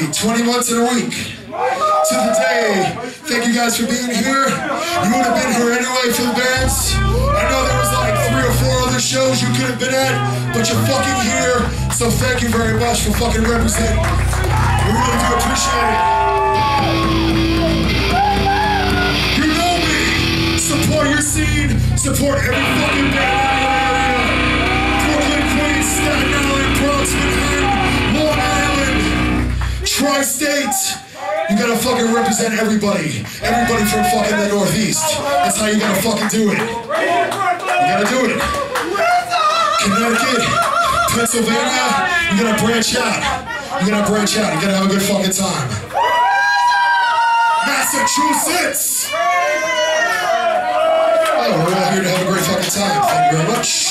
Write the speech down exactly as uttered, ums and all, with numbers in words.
Jersey, twenty months in a week. To the day. Thank you guys for being here. You would have been here anyway for the bands. I know there was like three or four other shows you could have been at, but you're fucking here. So thank you very much for fucking representing. We really do appreciate it. You know me. Support your scene. Support every fucking band in the area. Brooklyn, Queens, Staten Island, Bronx, Manhattan, Long Island, Tri-State. You gotta fucking represent everybody. Everybody from fucking the Northeast. That's how you gotta fucking do it. You gotta do it. Connecticut, Pennsylvania, you gotta branch out. You gotta branch out. You gotta have a good fucking time. Massachusetts! Oh, we're all here to have a great fucking time. Thank you very much.